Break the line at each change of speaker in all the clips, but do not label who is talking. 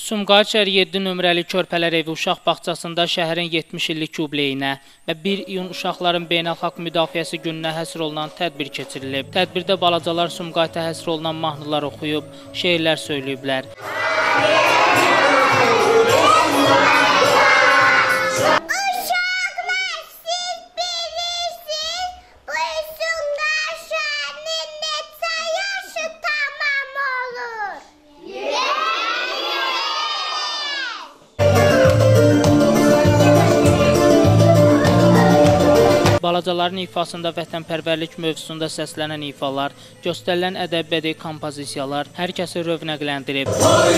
Sumqayıt şəhəri 7 nömrəli Körpələr evi uşaq bağçasında şəhərin 70 illik yubileyinə və 1 iyun uşaqların beynəlxalq müdafiəsi gününə həsr olunan tədbir keçirilib. Tədbirdə balacalar Sumqayıta həsr olunan mahnılar oxuyub, şeirlər söyləyiblər. Balacaların ifasında vətənpərvərlik mövzusunda səslənən ifalar, göstərilən ədəbi-bədii kompozisiyalar hər kəsi rövnəqləndirib.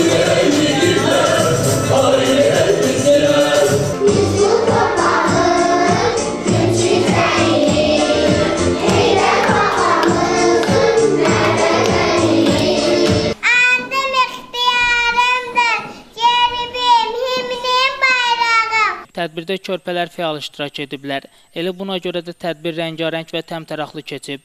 Tədbirdə körpələr fəal iştirak ediblər. Elə buna görə də tədbir rəngarəng və təmtəraqlı keçib.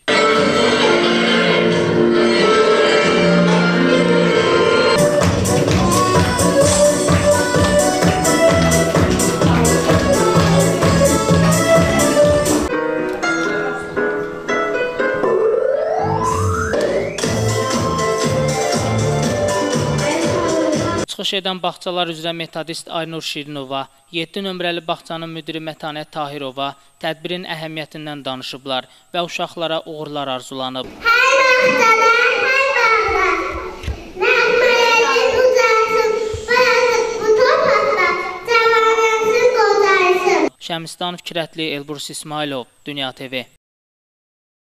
Çıxış edən bağçalar üzrə metodist Aynur Şirinova, 7 nömrəli bağçanın müdiri Mətanət Tahirova tədbirin əhəmiyyətindən danışıblar və uşaqlara uğurlar arzulanıb. Şəmistdan Fikrətli, Elbrus İsmailov, Dünya TV.